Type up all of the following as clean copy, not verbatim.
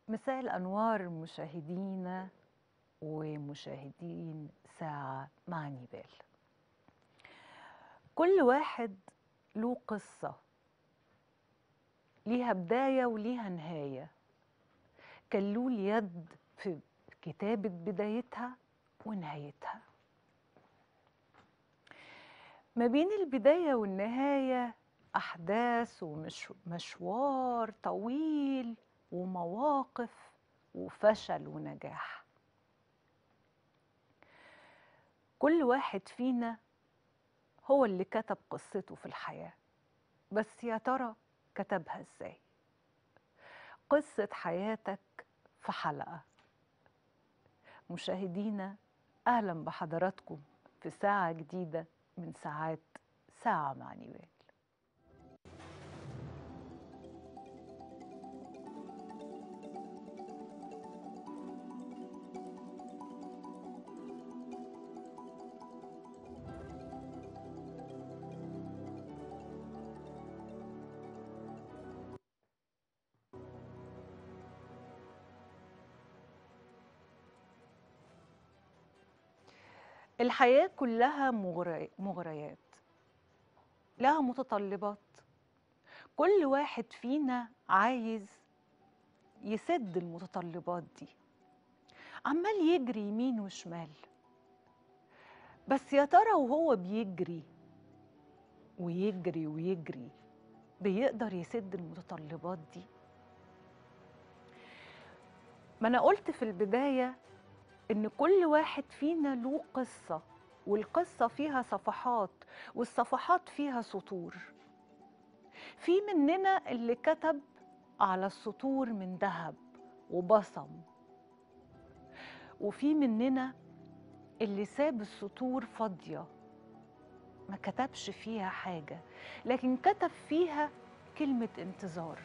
مساء الأنوار مشاهدينا ومشاهدين ساعة مع نيبال. كل واحد له قصة، ليها بداية وليها نهاية، كان له اليد في كتابة بدايتها ونهايتها. ما بين البداية والنهاية أحداث ومشوار طويل ومواقف وفشل ونجاح. كل واحد فينا هو اللي كتب قصته في الحياة، بس يا ترى كتبها ازاي؟ قصة حياتك في حلقة. مشاهدينا، أهلا بحضراتكم في ساعة جديدة من ساعات ساعة مع نيوال. الحياة كلها مغريات، لها متطلبات. كل واحد فينا عايز يسد المتطلبات دي، عمال يجري يمين وشمال. بس يا ترى وهو بيجري ويجري ويجري بيقدر يسد المتطلبات دي؟ ما أنا قلت في البداية إن كل واحد فينا له قصة، والقصة فيها صفحات، والصفحات فيها سطور. في مننا اللي كتب على السطور من ذهب وبصم، وفي مننا اللي ساب السطور فاضية ما كتبش فيها حاجة، لكن كتب فيها كلمة انتظار.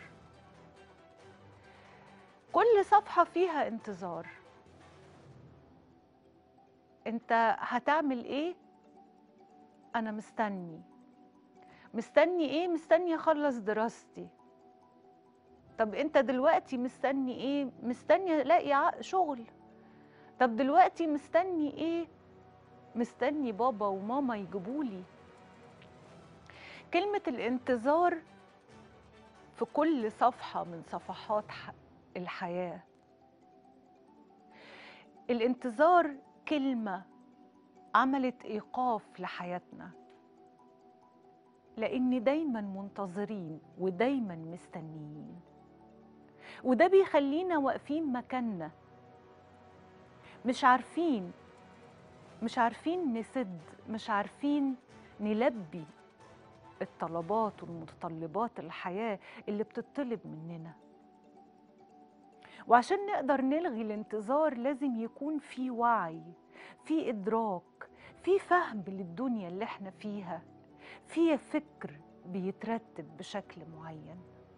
كل صفحة فيها انتظار. انت هتعمل ايه؟ انا مستني ايه؟ مستني اخلص دراستي. طب انت دلوقتي مستني ايه؟ مستني الاقي شغل. طب دلوقتي مستني ايه؟ مستني بابا وماما يجيبولي. كلمة الانتظار في كل صفحة من صفحات الحياة. الانتظار كلمة عملت إيقاف لحياتنا، لأن دايما منتظرين ودايما مستنيين، وده بيخلينا واقفين مكاننا، مش عارفين نسد، مش عارفين نلبي الطلبات والمتطلبات الحياة اللي بتطلب مننا. وعشان نقدر نلغي الانتظار لازم يكون في وعي، في إدراك، في فهم للدنيا اللي احنا فيها، في فكر بيترتب بشكل معين.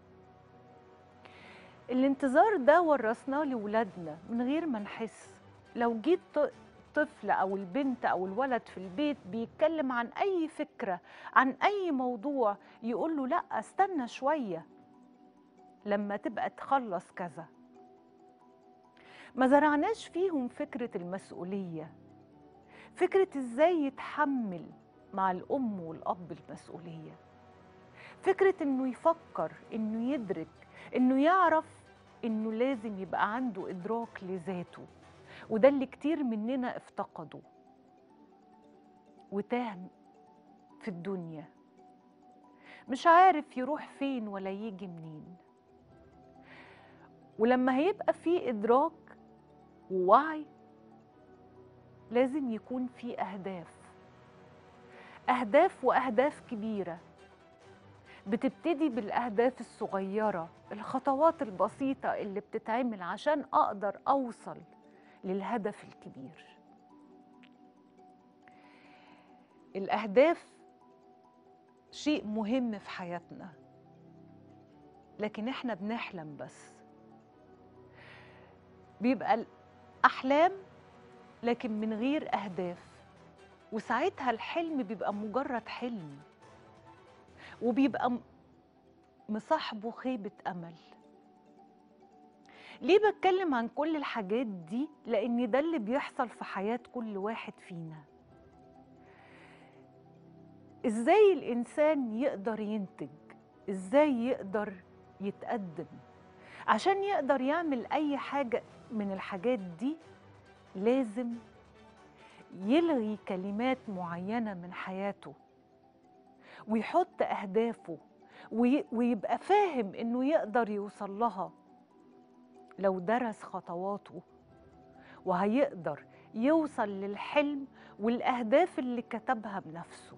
الانتظار ده ورثناه لولادنا من غير ما نحس. لو جيت طفل أو البنت أو الولد في البيت بيتكلم عن أي فكرة، عن أي موضوع، يقول له لأ استنى شوية لما تبقى تخلص كذا. ما زرعناش فيهم فكرة المسؤولية، فكرة إزاي يتحمل مع الأم والأب المسؤولية، فكرة إنه يفكر، إنه يدرك، إنه يعرف إنه لازم يبقى عنده إدراك لذاته. وده اللي كتير مننا افتقده وتاه في الدنيا، مش عارف يروح فين ولا يجي منين. ولما هيبقى في إدراك ووعي لازم يكون في أهداف وأهداف كبيرة. بتبتدي بالأهداف الصغيرة، الخطوات البسيطة اللي بتتعمل عشان أقدر أوصل للهدف الكبير. الأهداف شيء مهم في حياتنا، لكن إحنا بنحلم بس. بيبقى الأحلام لكن من غير أهداف، وساعتها الحلم بيبقى مجرد حلم، وبيبقى مصاحبه خيبة أمل. ليه بتكلم عن كل الحاجات دي؟ لأن ده اللي بيحصل في حياة كل واحد فينا. إزاي الإنسان يقدر ينتج؟ إزاي يقدر يتقدم؟ عشان يقدر يعمل أي حاجة من الحاجات دي لازم يلغي كلمات معينة من حياته ويحط أهدافه ويبقى فاهم إنه يقدر يوصل لها لو درس خطواته، وهيقدر يوصل للحلم والأهداف اللي كتبها بنفسه.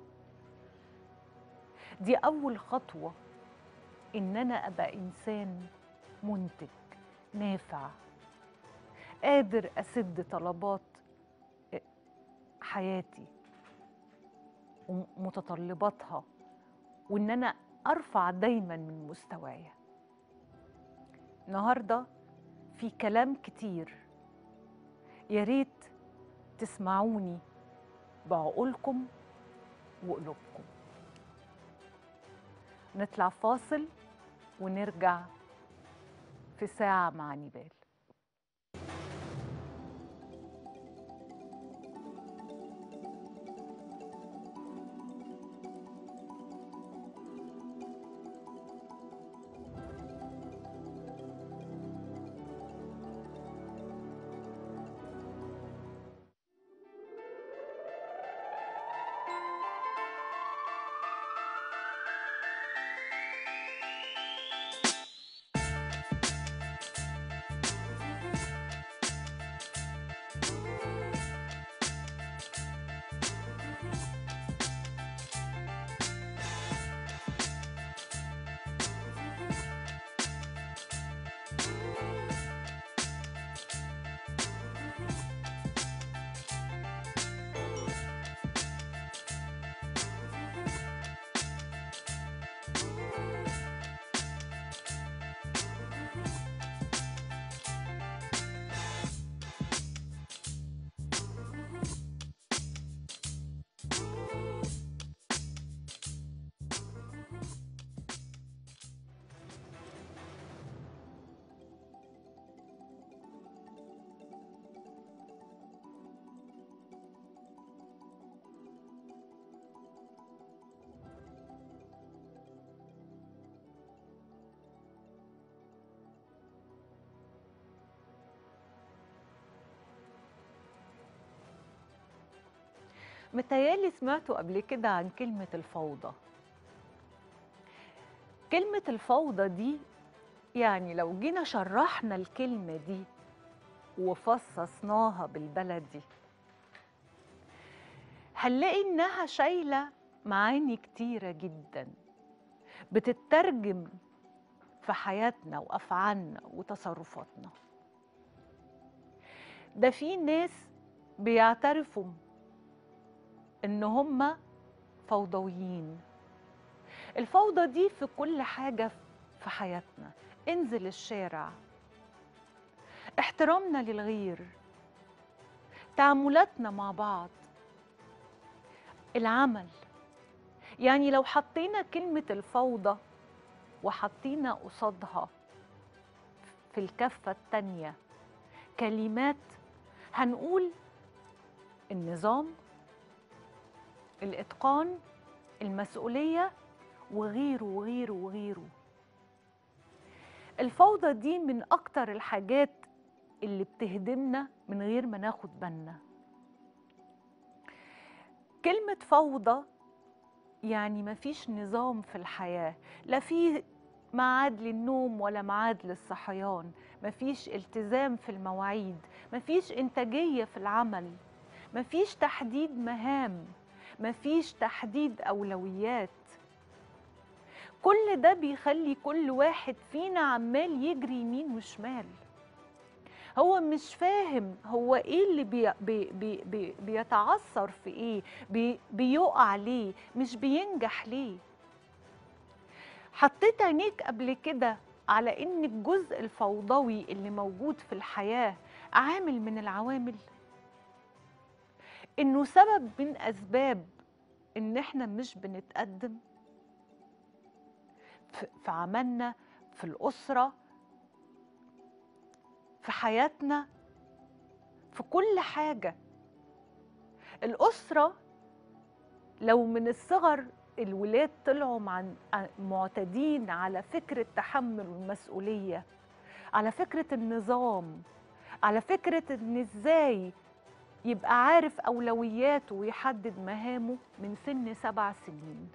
دي أول خطوة، إن أنا أبقى إنسان منتج نافع قادر أسد طلبات حياتي ومتطلباتها، وإن أنا أرفع دايما من مستوايا. النهاردة في كلام كتير، يا ريت تسمعوني بعقولكم وقلوبكم. نطلع فاصل ونرجع في ساعة مع نيبال. متهيألي سمعتوا قبل كده عن كلمة الفوضى. كلمة الفوضى دي، يعني لو جينا شرحنا الكلمة دي وفصصناها بالبلدي هنلاقي إنها شايلة معاني كتيرة جدا بتترجم في حياتنا وأفعالنا وتصرفاتنا. ده في ناس بيعترفوا إن هم فوضويين. الفوضى دي في كل حاجة في حياتنا. انزل الشارع، احترامنا للغير، تعاملاتنا مع بعض، العمل. يعني لو حطينا كلمة الفوضى وحطينا قصادها في الكفة التانية كلمات، هنقول النظام، الإتقان، المسؤولية، وغيره وغيره وغيره. الفوضى دي من أكتر الحاجات اللي بتهدمنا من غير ما ناخد بالنا. كلمة فوضى يعني مفيش نظام في الحياة، لا في ميعاد للنوم ولا ميعاد للصحيان، مفيش التزام في المواعيد، مفيش إنتاجية في العمل، مفيش تحديد مهام، مفيش تحديد أولويات. كل ده بيخلي كل واحد فينا عمال يجري يمين وشمال. هو مش فاهم هو ايه اللي بيتعثر في ايه، بيقع ليه، مش بينجح ليه. حطيت عينيك قبل كده على ان الجزء الفوضوي اللي موجود في الحياة عامل من العوامل، انه سبب من اسباب ان احنا مش بنتقدم في عملنا، في الأسرة، في حياتنا، في كل حاجة. الأسرة لو من الصغر الولاد طلعوا معتادين على فكرة تحمل المسؤولية، على فكرة النظام، على فكرة إن إزاي يبقى عارف أولوياته ويحدد مهامه من سن 7 سنين،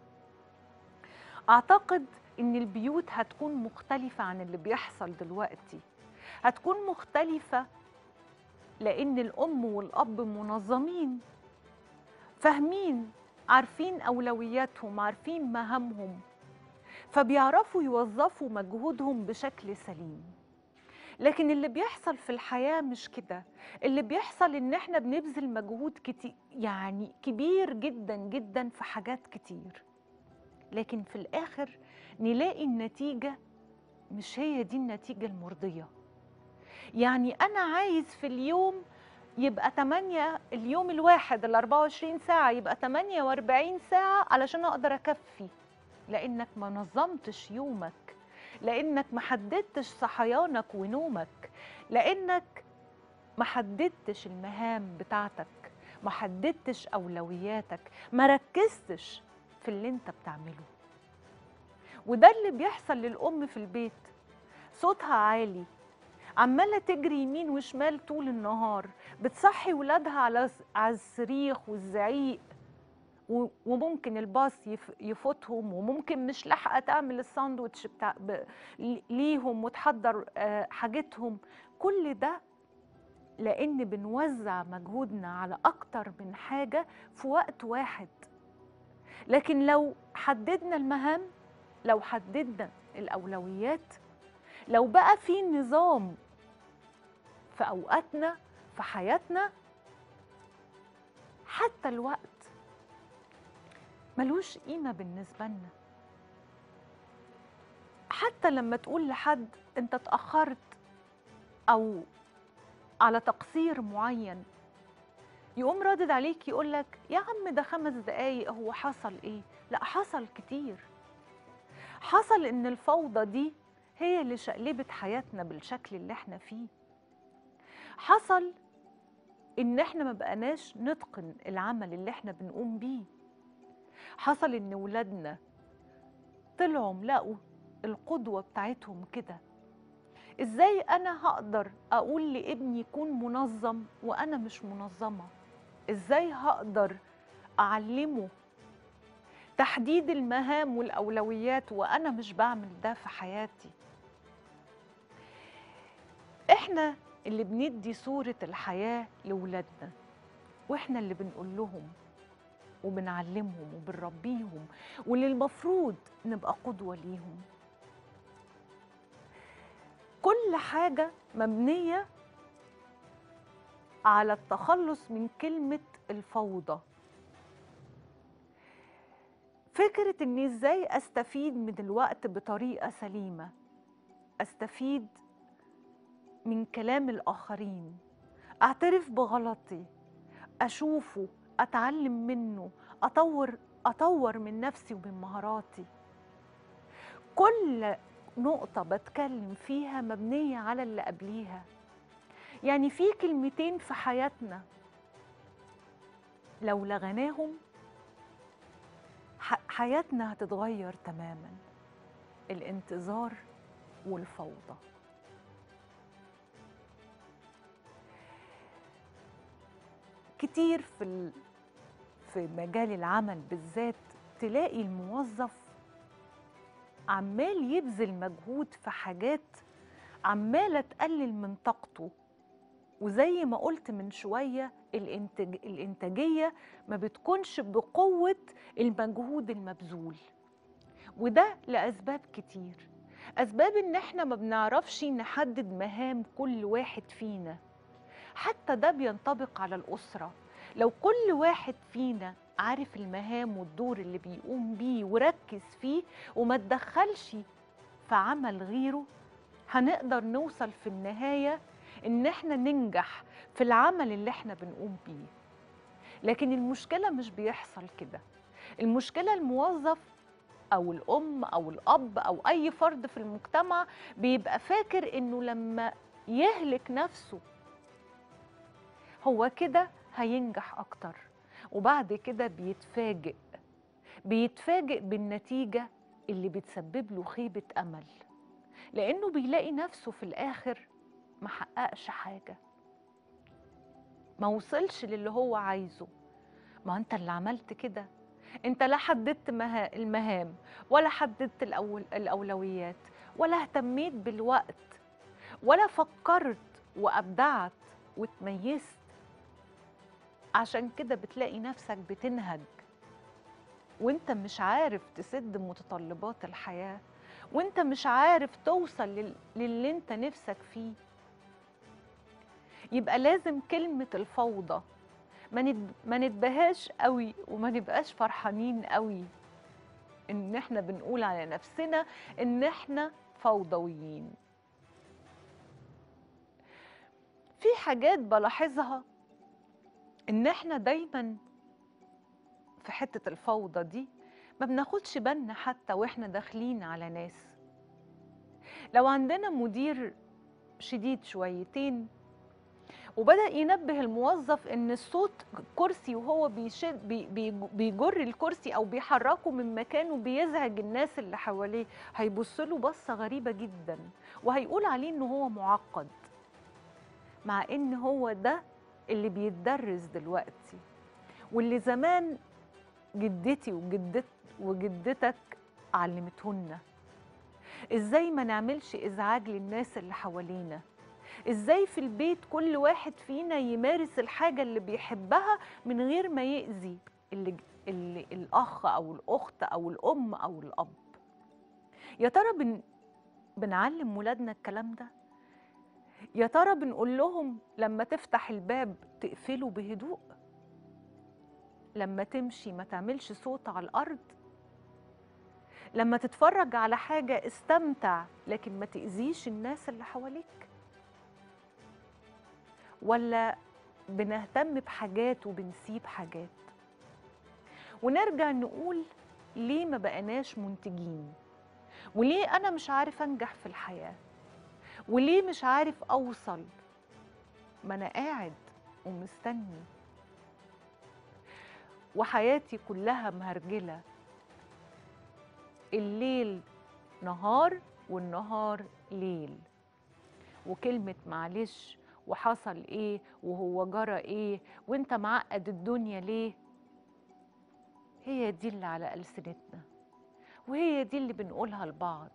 أعتقد إن البيوت هتكون مختلفة عن اللي بيحصل دلوقتي. هتكون مختلفة لأن الأم والأب منظمين، فاهمين، عارفين أولوياتهم، عارفين مهامهم، فبيعرفوا يوظفوا مجهودهم بشكل سليم. لكن اللي بيحصل في الحياة مش كده. اللي بيحصل إن إحنا بنبذل مجهود كتير، يعني كبير جدا جدا في حاجات كتير، لكن في الآخر نلاقي النتيجة مش هي دي النتيجة المرضية. يعني أنا عايز في اليوم يبقى 8، اليوم الواحد ال 24 ساعة يبقى 48 ساعة علشان أقدر أكفي، لأنك ما نظمتش يومك، لأنك ما حددتش صحيانك ونومك، لأنك ما حددتش المهام بتاعتك، ما حددتش أولوياتك، ما ركزتش في اللي انت بتعمله. وده اللي بيحصل للأم في البيت، صوتها عالي، عمالة تجري يمين وشمال طول النهار، بتصحي ولادها على الصريخ والزعيق، وممكن الباص يفوتهم، وممكن مش لاحقة تعمل الساندوتش ليهم وتحضر حاجتهم. كل ده لأن بنوزع مجهودنا على أكتر من حاجة في وقت واحد. لكن لو حددنا المهام، لو حددنا الأولويات، لو بقى في نظام في أوقاتنا في حياتنا، حتى الوقت ملوش قيمة بالنسبة لنا. حتى لما تقول لحد أنت اتأخرت أو على تقصير معين، يقوم ردد عليك يقولك يا عم ده 5 دقايق، هو حصل إيه؟ لا، حصل كتير. حصل إن الفوضى دي هي اللي شقلبت حياتنا بالشكل اللي احنا فيه. حصل إن احنا ما بقناش نتقن العمل اللي احنا بنقوم بيه. حصل إن ولادنا طلعوا لقوا القدوة بتاعتهم كده. إزاي أنا هقدر أقول لابني يكون منظم وأنا مش منظمة؟ إزاي هقدر أعلمه تحديد المهام والأولويات وأنا مش بعمل ده في حياتي؟ إحنا اللي بندي صورة الحياة لولادنا، وإحنا اللي بنقول لهم وبنعلمهم وبنربيهم، واللي المفروض نبقى قدوة ليهم. كل حاجة مبنية على التخلص من كلمة الفوضى. فكرة إني إزاي أستفيد من الوقت بطريقة سليمة، أستفيد من كلام الآخرين، أعترف بغلطي، أشوفه، أتعلم منه، أطور من نفسي ومن مهاراتي. كل نقطة بتكلم فيها مبنية على اللي قبليها. يعني في كلمتين في حياتنا لو لغناهم حياتنا هتتغير تماما: الانتظار والفوضى. كتير في مجال العمل بالذات تلاقي الموظف عمال يبذل مجهود في حاجات عمالة تقلل من طاقته، وزي ما قلت من شوية الإنتاجية ما بتكونش بقوة المجهود المبذول. وده لأسباب كتير. أسباب إن إحنا ما بنعرفش نحدد مهام كل واحد فينا. حتى ده بينطبق على الأسرة. لو كل واحد فينا عارف المهام والدور اللي بيقوم بيه وركز فيه وما تدخلش في عمل غيره، هنقدر نوصل في النهاية إن إحنا ننجح في العمل اللي إحنا بنقوم بيه. لكن المشكلة مش بيحصل كده. المشكلة الموظف أو الأم أو الأب أو أي فرد في المجتمع بيبقى فاكر إنه لما يهلك نفسه. هو كده هينجح أكتر، وبعد كده بيتفاجئ بالنتيجة اللي بتسبب له خيبة أمل، لأنه بيلاقي نفسه في الآخر محققش حاجة، ما وصلش للي هو عايزه. ما أنت اللي عملت كده، أنت لا حددت المهام، ولا حددت الأولويات، ولا اهتميت بالوقت، ولا فكرت وأبدعت وتميزت. عشان كده بتلاقي نفسك بتنهج، وانت مش عارف تسد متطلبات الحياة، وانت مش عارف توصل للي انت نفسك فيه. يبقى لازم كلمة الفوضى ما نتبهاش قوي، وما نبقاش فرحانين قوي ان احنا بنقول على نفسنا ان احنا فوضويين. في حاجات بلاحظها ان احنا دايما في حتة الفوضى دي ما بناخدش بالنا، حتى واحنا داخلين على ناس. لو عندنا مدير شديد شويتين وبدأ ينبه الموظف ان الصوت كرسي وهو بيجر الكرسي او بيحركه من مكانه بيزعج الناس اللي حواليه، هيبص له بصة غريبة جدا، وهيقول عليه ان هو معقد، مع ان هو ده اللي بيتدرس دلوقتي، واللي زمان جدتي وجدتك علمتهن. ازاي ما نعملش ازعاج للناس اللي حوالينا، ازاي في البيت كل واحد فينا يمارس الحاجة اللي بيحبها من غير ما يأذي اللي الأخ أو الأخت أو الأم أو الأب. يا ترى بنعلم ولادنا الكلام ده؟ يا ترى بنقول لهم لما تفتح الباب تقفله بهدوء، لما تمشي ما تعملش صوت على الأرض، لما تتفرج على حاجة استمتع لكن ما تأذيش الناس اللي حواليك؟ ولا بنهتم بحاجات وبنسيب حاجات؟ ونرجع نقول ليه ما بقناش منتجين، وليه أنا مش عارف أنجح في الحياة، وليه مش عارف أوصل، ما أنا قاعد ومستني وحياتي كلها مهرجلة، الليل نهار والنهار ليل، وكلمة معلش وحصل ايه وهو جرى ايه وانت معقد الدنيا ليه، هي دي اللي على ألسنتنا، وهي دي اللي بنقولها لبعض.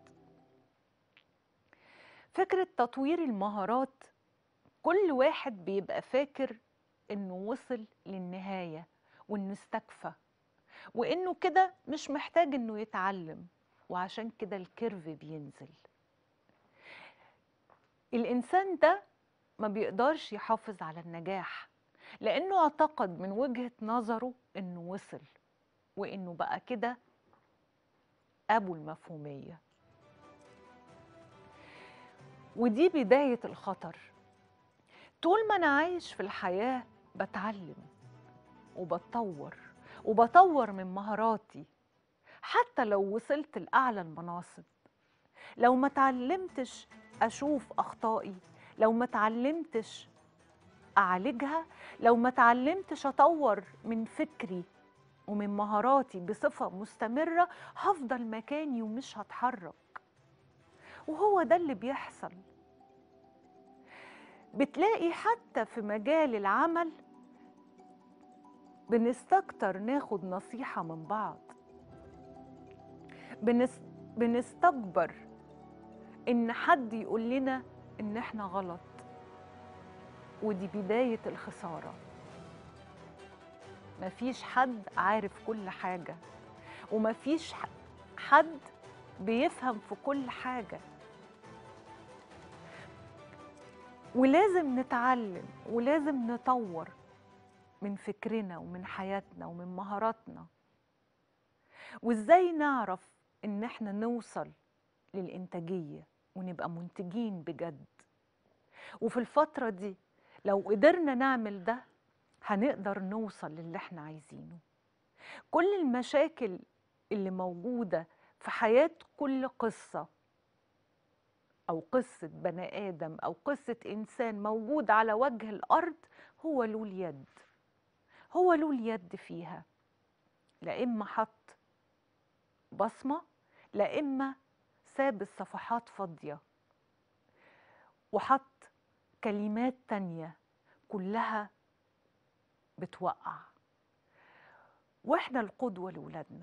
فكرة تطوير المهارات، كل واحد بيبقى فاكر انه وصل للنهاية وانه استكفى، وانه كده مش محتاج انه يتعلم، وعشان كده الكيرف بينزل. الإنسان ده ما بيقدرش يحافظ على النجاح، لأنه اعتقد من وجهة نظره إنه وصل، وإنه بقى كده أبو المفهومية. ودي بداية الخطر. طول ما أنا عايش في الحياة بتعلم وبطور من مهاراتي، حتى لو وصلت لأعلى المناصب، لو ما تعلمتش أشوف أخطائي، لو ما تعلمتش أعالجها، لو ما تعلمتش أطور من فكري ومن مهاراتي بصفة مستمرة، هفضل مكاني ومش هتحرك. وهو ده اللي بيحصل. بتلاقي حتى في مجال العمل بنستكتر ناخد نصيحة من بعض، بنستكبر إن حد يقول لنا إن إحنا غلط، ودي بداية الخسارة. مفيش حد عارف كل حاجة، ومفيش حد بيفهم في كل حاجة، ولازم نتعلم ولازم نطور من فكرنا ومن حياتنا ومن مهاراتنا. وإزاي نعرف إن إحنا نوصل للإنتاجية ونبقى منتجين بجد. وفي الفترة دي لو قدرنا نعمل ده هنقدر نوصل للي إحنا عايزينه. كل المشاكل اللي موجودة في حياة كل قصة أو قصة بني آدم أو قصة إنسان موجود على وجه الأرض هو له اليد، هو له اليد فيها. لا إما حط بصمة، لا إما ساب الصفحات فاضية وحط كلمات تانية كلها بتوقع. واحنا القدوة لولادنا.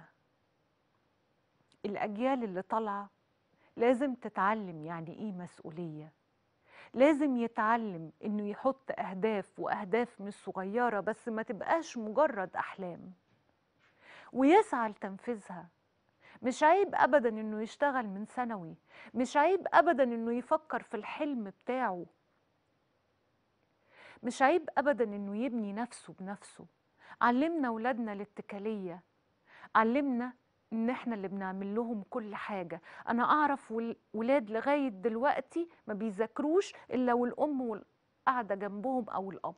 الأجيال اللي طالعة لازم تتعلم يعني إيه مسؤولية، لازم يتعلم إنه يحط أهداف، وأهداف مش صغيرة بس ما تبقاش مجرد أحلام، ويسعى لتنفيذها. مش عيب أبدا إنه يشتغل من ثانوي، مش عيب أبدا إنه يفكر في الحلم بتاعه، مش عيب أبدا إنه يبني نفسه بنفسه. علمنا ولادنا الاتكالية، علمنا إن إحنا اللي بنعمل لهم كل حاجة. أنا أعرف ولاد لغاية دلوقتي ما بيذاكروش إلا والأم قاعدة جنبهم أو الأب.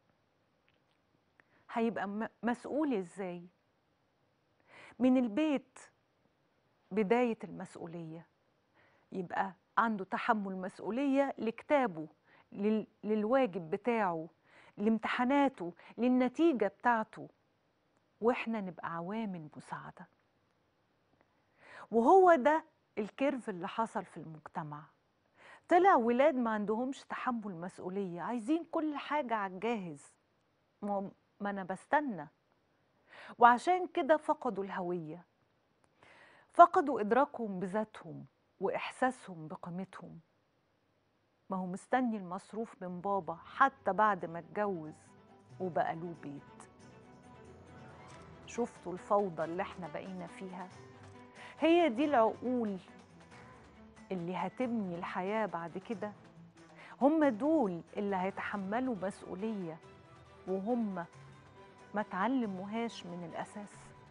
هيبقى مسؤول إزاي؟ من البيت بداية المسؤولية، يبقى عنده تحمل مسؤولية لكتابه، للواجب بتاعه، لامتحاناته، للنتيجة بتاعته، وإحنا نبقى عوامل مساعدة. وهو ده الكيرف اللي حصل في المجتمع. طلع ولاد ما عندهمش تحمل مسؤولية، عايزين كل حاجة على الجاهز. ما أنا بستنى. وعشان كده فقدوا الهوية، فقدوا إدراكهم بذاتهم وإحساسهم بقيمتهم. ما هو مستني المصروف من بابا حتى بعد ما اتجوز وبقى له بيت. شفتوا الفوضى اللي احنا بقينا فيها؟ هي دي العقول اللي هتبني الحياة بعد كده. هم دول اللي هيتحملوا مسؤولية وهم ما تعلموهاش من الأساس.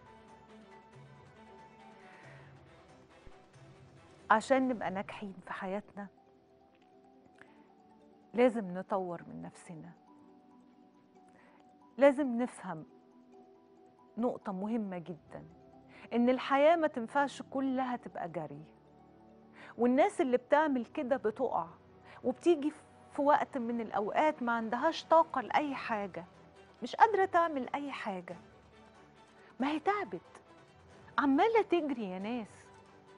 عشان نبقى ناجحين في حياتنا لازم نطور من نفسنا، لازم نفهم نقطة مهمة جدا، إن الحياة ما تنفعش كلها تبقى جري. والناس اللي بتعمل كده بتقع، وبتيجي في وقت من الأوقات ما عندهاش طاقة لأي حاجة، مش قادرة تعمل أي حاجة. ما هي تعبت، عمالة تجري يا ناس،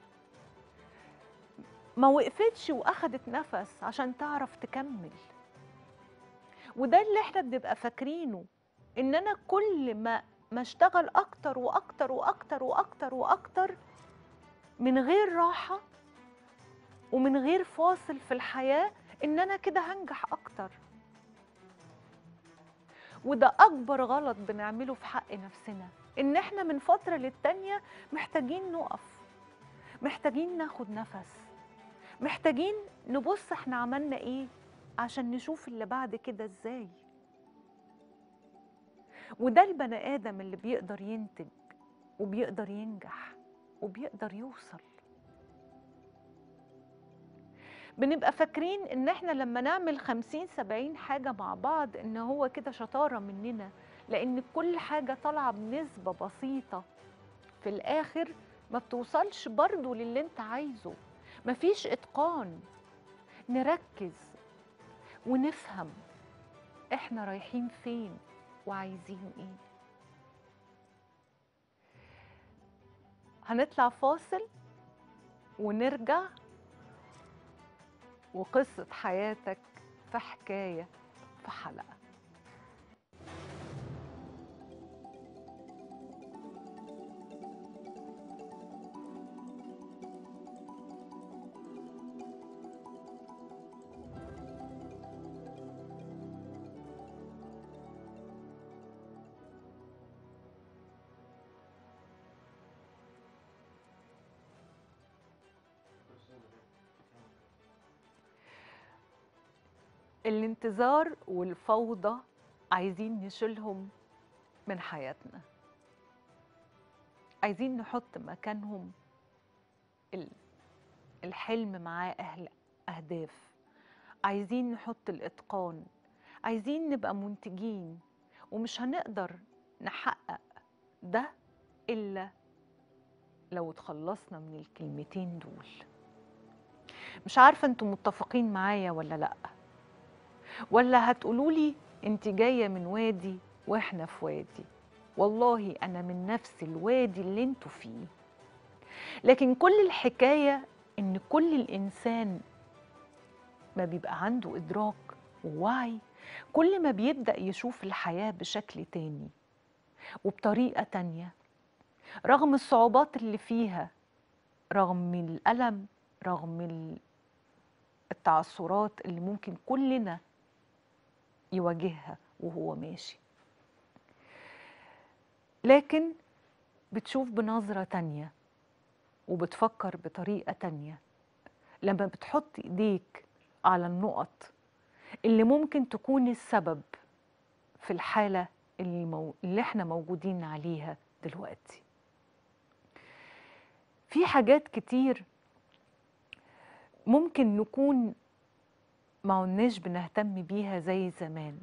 ما وقفتش وأخدت نفس عشان تعرف تكمل. وده اللي احنا بنبقى فاكرينه، إن أنا كل ما اشتغل أكتر وأكتر وأكتر وأكتر وأكتر من غير راحة ومن غير فاصل في الحياة، إن أنا كده هنجح أكتر. وده أكبر غلط بنعمله في حق نفسنا، إن إحنا من فترة للتانية محتاجين نقف، محتاجين ناخد نفس، محتاجين نبص إحنا عملنا إيه عشان نشوف اللي بعد كده إزاي. وده البني آدم اللي بيقدر ينتج وبيقدر ينجح وبيقدر يوصل. بنبقى فاكرين إن إحنا لما نعمل 50-70 حاجة مع بعض إن هو كده شطارة مننا، لأن كل حاجة طالعة بنسبة بسيطة في الآخر ما بتوصلش برضو للي انت عايزه. مفيش إتقان. نركز ونفهم احنا رايحين فين وعايزين ايه. هنطلع فاصل ونرجع، وقصة حياتك في حكاية في حلقة. الانتظار والفوضى عايزين نشيلهم من حياتنا، عايزين نحط مكانهم الحلم معاه أهداف، عايزين نحط الإتقان، عايزين نبقى منتجين. ومش هنقدر نحقق ده إلا لو اتخلصنا من الكلمتين دول. مش عارفة انتوا متفقين معايا ولا لأ، ولا هتقولولي انت جاية من وادي واحنا في وادي. والله أنا من نفس الوادي اللي انتوا فيه، لكن كل الحكاية إن كل الإنسان ما بيبقى عنده إدراك ووعي، كل ما بيبدأ يشوف الحياة بشكل تاني وبطريقة تانية، رغم الصعوبات اللي فيها، رغم الألم، رغم التعثرات اللي ممكن كلنا يواجهها وهو ماشي، لكن بتشوف بنظرة تانية وبتفكر بطريقة تانية لما بتحط إيديك على النقط اللي ممكن تكون السبب في الحالة اللي احنا موجودين عليها دلوقتي. في حاجات كتير ممكن نكون ما عناش بنهتم بيها زي زمان،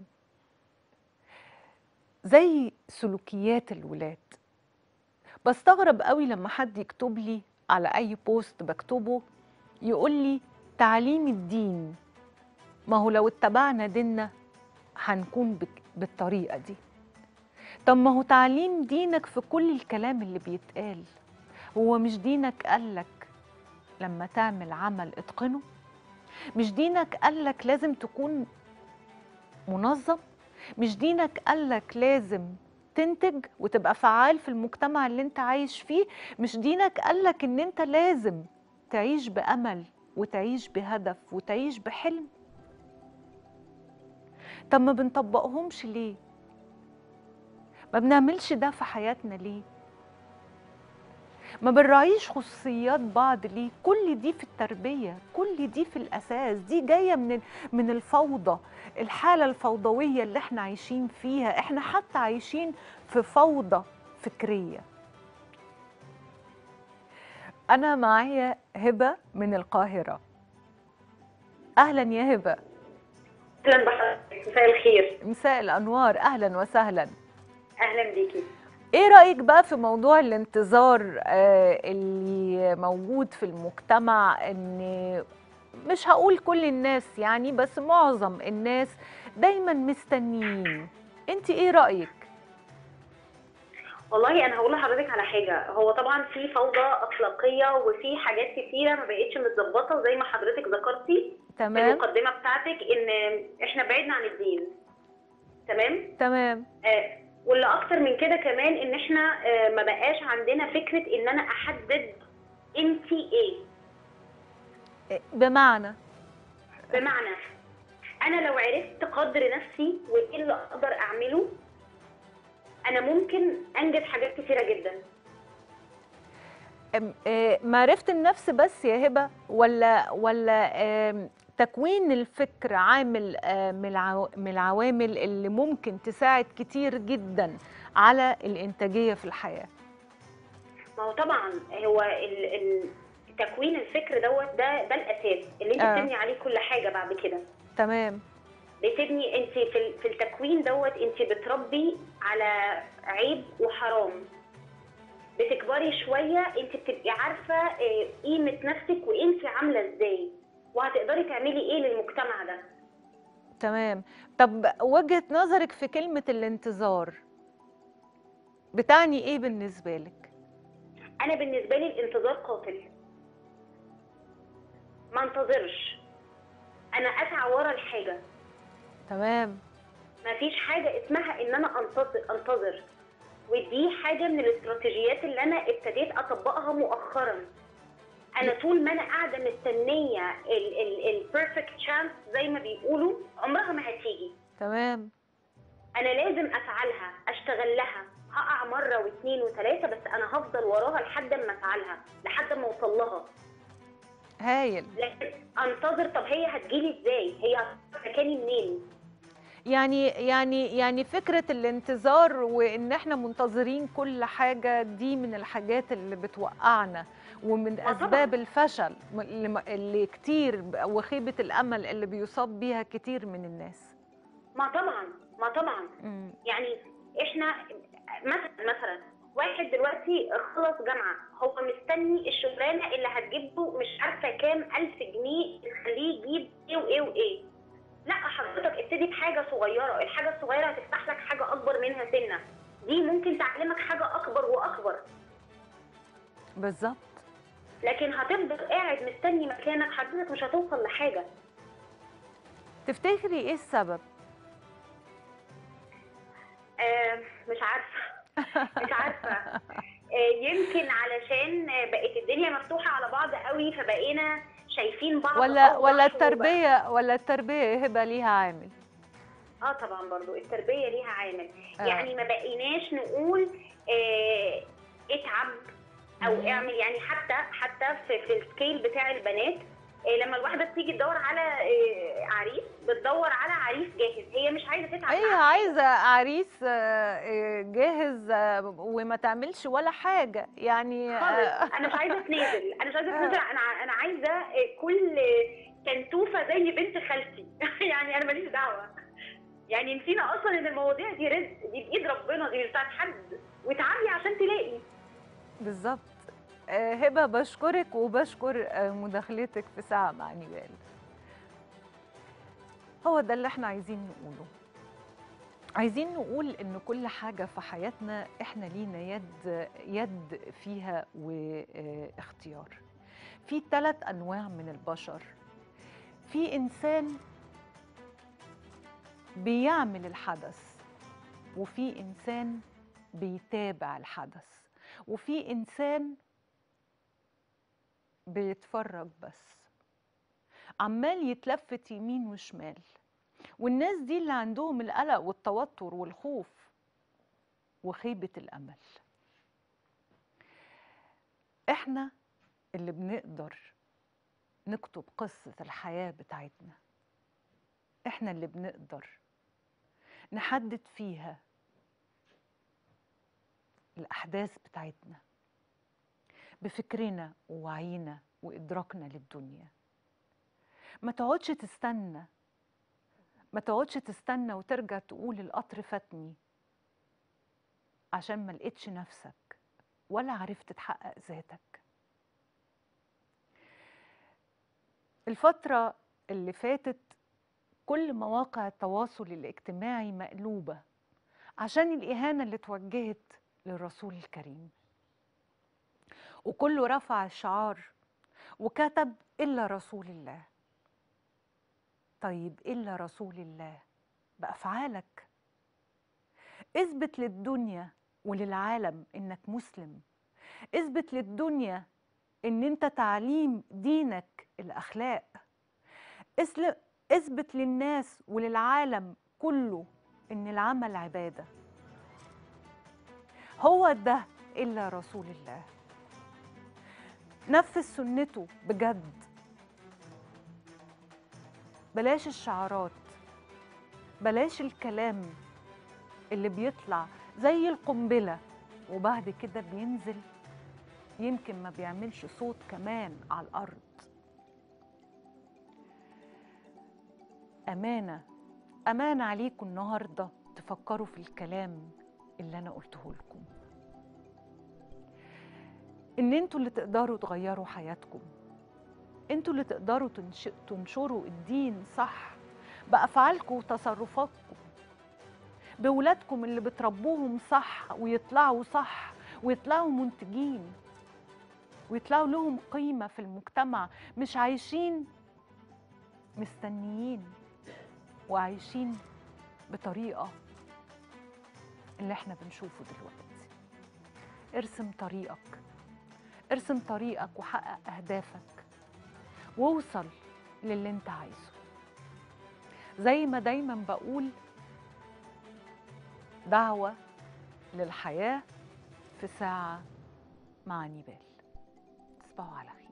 زي سلوكيات الولاد. بستغرب قوي لما حد يكتب لي على أي بوست بكتبه يقول لي تعليم الدين، ما هو لو اتبعنا ديننا هنكون بالطريقة دي. طب ما هو تعليم دينك في كل الكلام اللي بيتقال. هو مش دينك قالك لما تعمل عمل اتقنه؟ مش دينك قالك لازم تكون منظم؟ مش دينك قالك لازم تنتج وتبقى فعال في المجتمع اللي انت عايش فيه؟ مش دينك قالك ان انت لازم تعيش بأمل وتعيش بهدف وتعيش بحلم؟ طب ما بنطبقهمش ليه؟ ما بنعملش ده في حياتنا ليه؟ ما بنراعيش خصوصيات بعض ليه؟ كل دي في التربية، كل دي في الأساس، دي جاية من الفوضى، الحالة الفوضوية اللي احنا عايشين فيها. احنا حتى عايشين في فوضى فكرية. أنا معايا هبة من القاهرة. أهلا يا هبة. اهلا بحضرتك، مساء الخير. مساء الأنوار، أهلا وسهلا. اهلا بيكي. ايه رأيك بقى في موضوع الانتظار اللي موجود في المجتمع؟ ان مش هقول كل الناس يعني، بس معظم الناس دايما مستنيين. انت ايه رأيك؟ والله انا هقول لحضرتك على حاجه، هو طبعا في فوضى اخلاقيه وفي حاجات كتيره ما بقتش متظبطه، وزي ما حضرتك ذكرتي في تمام المقدمه بتاعتك ان احنا بعدنا عن الدين. تمام. تمام. واللي اكتر من كده كمان ان احنا ما بقاش عندنا فكره ان انا احدد انتي ايه. بمعنى انا لو عرفت قدر نفسي وايه اللي اقدر اعمله، انا ممكن انجز حاجات كتيره جدا. معرفة النفس بس يا هبة، ولا تكوين الفكر عامل من العوامل اللي ممكن تساعد كتير جدا على الإنتاجية في الحياة؟ ما هو طبعا هو تكوين الفكر ده الاساس اللي انت بتبني عليه كل حاجه بعد كده. تمام. بتبني انت في التكوين انت بتربي على عيب وحرام. بتكبري شويه انت بتبقي عارفه قيمه نفسك وانت عامله ازاي وهتقدري تعملي ايه للمجتمع ده. تمام. طب وجهة نظرك في كلمة الانتظار بتعني ايه بالنسبة لك؟ انا بالنسبه لي الانتظار قاتل. ما انتظرش، انا اسعى ورا الحاجه. تمام. مفيش حاجه اسمها ان انا انتظر. ودي حاجه من الاستراتيجيات اللي انا ابتديت اطبقها مؤخرا. انا طول ما انا قاعده مستنيه البيرفكت تشانس زي ما بيقولوا، عمرها ما هتيجي. تمام. انا لازم اسعى لها، اشتغل لها، هقع مره واثنين وثلاثه، بس انا هفضل وراها لحد ما اسعى لها، لحد ما اوصل لها. هايل. لكن انتظر، طب هي هتجيلي ازاي؟ هي هتروح مكاني منين؟ يعني فكرة الانتظار وإن احنا منتظرين كل حاجة، دي من الحاجات اللي بتوقعنا ومن أسباب الفشل اللي كتير، وخيبة الأمل اللي بيصاب بيها كتير من الناس. ما طبعا يعني احنا مثلا واحد دلوقتي خلص جامعه، هو مستني الشغلانه اللي هتجيب له مش عارفه كام الف جنيه تخليه يجيب ايه وايه وايه. لا حضرتك ابتدي بحاجه صغيره، الحاجه الصغيره هتفتح لك حاجه اكبر منها سنه، دي ممكن تعلمك حاجه اكبر واكبر. بالظبط. لكن هتفضل قاعد مستني مكانك، حضرتك مش هتوصل لحاجه. تفتكري ايه السبب؟ مش عارفه. مش عارفه. يمكن علشان بقت الدنيا مفتوحه على بعض قوي، فبقينا شايفين بعض ولا اوضح ولا التربيه هبه ليها عامل؟ طبعا برضو التربيه ليها عامل. آه. يعني ما بقيناش نقول اتعب او اعمل، يعني حتى في السكيل بتاع البنات، لما الواحده بتيجي تدور على عريس، بتدور على عريس جاهز، هي مش عايزه تتعب هي معاه. عايزه عريس جاهز وما تعملش ولا حاجه يعني. خالص انا مش عايزه اتنازل، انا عايزه كل كنتوفه زي بنت خالتي. يعني انا ماليش دعوه. يعني نسينا اصلا ان المواضيع دي رزق، دي بايد ربنا، دي مش بتاعت حد، وتعبي عشان تلاقي. بالظبط. هبه بشكرك وبشكر مداخلتك في ساعه مع نيبال. هو ده اللي احنا عايزين نقوله. عايزين نقول ان كل حاجه في حياتنا احنا لينا يد فيها واختيار. في 3 انواع من البشر. في انسان بيعمل الحدث، وفي انسان بيتابع الحدث، وفي انسان بيتفرج بس، عمال يتلفت يمين وشمال. والناس دي اللي عندهم القلق والتوتر والخوف وخيبة الأمل. احنا اللي بنقدر نكتب قصة الحياة بتاعتنا، احنا اللي بنقدر نحدد فيها الأحداث بتاعتنا بفكرنا ووعينا وإدراكنا للدنيا. ما تقعدش تستنى وترجع تقول القطر فاتني عشان ما لقيتش نفسك ولا عرفت تحقق ذاتك. الفترة اللي فاتت كل مواقع التواصل الاجتماعي مقلوبة عشان الإهانة اللي توجهت للرسول الكريم، وكله رفع الشعار وكتب إلا رسول الله. طيب إلا رسول الله بأفعالك. اثبت للدنيا وللعالم إنك مسلم. اثبت للدنيا إن أنت تعليم دينك الأخلاق. اثبت للناس وللعالم كله إن العمل عبادة. هو ده إلا رسول الله. نفذ سنته بجد. بلاش الشعارات، بلاش الكلام اللي بيطلع زي القنبلة وبعد كده بينزل يمكن ما بيعملش صوت كمان على الأرض. أمانة عليكم النهاردة تفكروا في الكلام اللي أنا قلته لكم، إن انتوا اللي تقدروا تغيروا حياتكم، انتوا اللي تقدروا تنشروا الدين صح بأفعالكم وتصرفاتكم، بولادكم اللي بتربوهم صح ويطلعوا صح ويطلعوا منتجين ويطلعوا لهم قيمة في المجتمع، مش عايشين مستنيين وعايشين بطريقة اللي احنا بنشوفه دلوقتي. ارسم طريقك وحقق أهدافك ووصل للي انت عايزه. زي ما دايما بقول، دعوة للحياة في ساعة مع نيبال. تصبحوا على خير.